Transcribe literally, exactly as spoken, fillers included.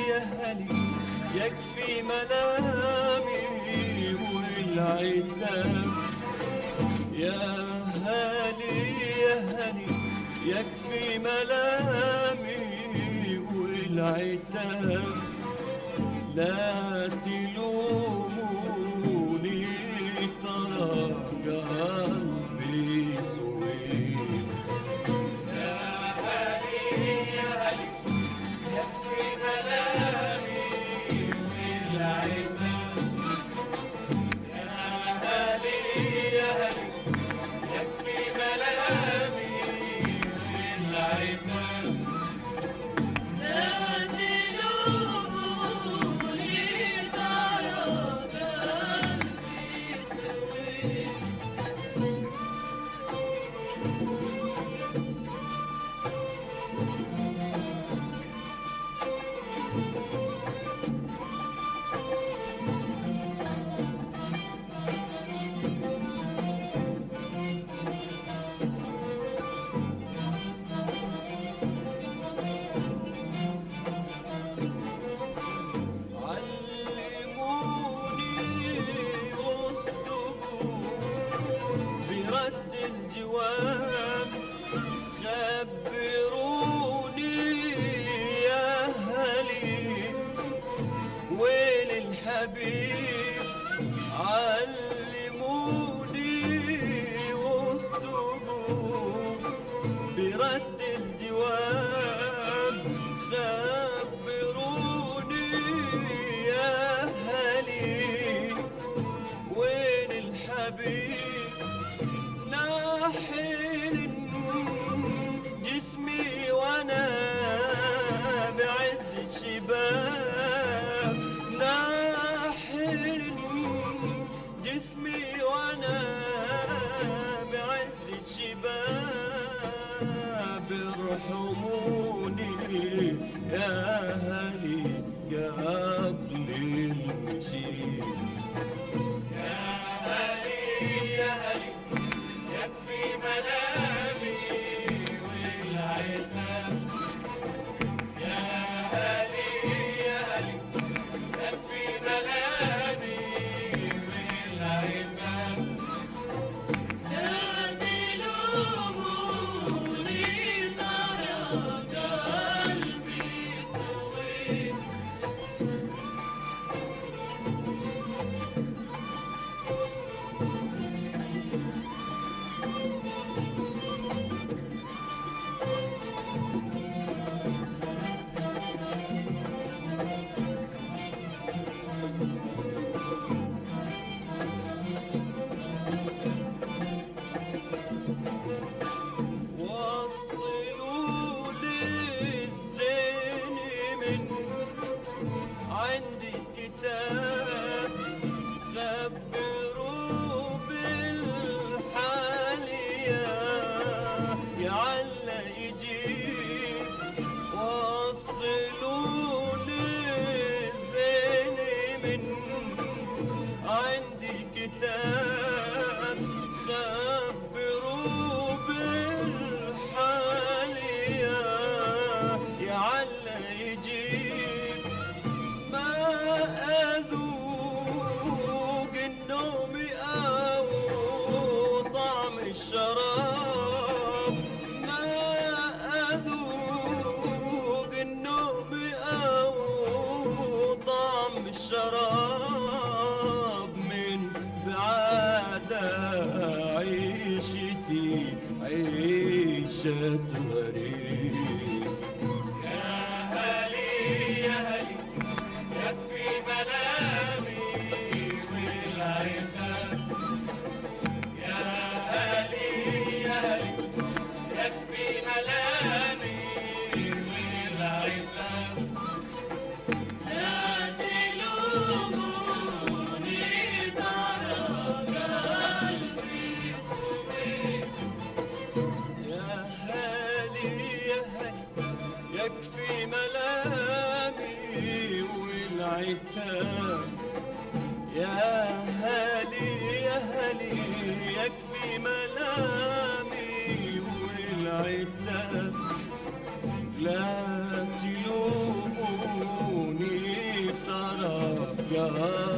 يا هلي يكفي ملامي والعتاب. يا هلي يا هلي يكفي ملامي والعتاب. لا تلوموني ترى قلبي صويب. يا هلي يا هلي يكفي ملامي والعتاب. يا هلي يا هلي يكفي ملامي والعتاب. لا تلوموني ترى قلبي طويل. علموني واصدقوا برد الجواب. خبروني يا هلي ويل الحبيب. علموني واصدقوا برد الجواب. خبروني يا هلي وين الحبيب. ناحل جسمي وانا بعز الشباب. ناحل جسمي وانا بعز الشباب. ارحموني يا هلي قبل المشي. يا هلي يا هلي يكفي ملامي والعتاب. يا هلي يا هلي يكفي ملامي والعتاب. لا تلوموني ترى قلبي طويل. وصلوا لي الزين من عندي كتاب. خبروا بالحال يا يعل يجيب. وصلوا لي الزين من عندي كتاب. خبروا بالحال يا يعل يجيب. ما أذوق النوم أو طعم الشراب. ما أذوق النوم أو طعم الشراب. من بعد عيشتي عيشة غريب. يا هلي يا هلي يكفي ملامي والعتاب. يا هلي يا هلي يكفي ملامي والعتاب. لا تلوموني ترى قلبي طويل. يا هالي يا هالي يكفي ملامي والعتاب. يا هالي يا هالي يكفي ملامي والعتاب. لا تلوموني آه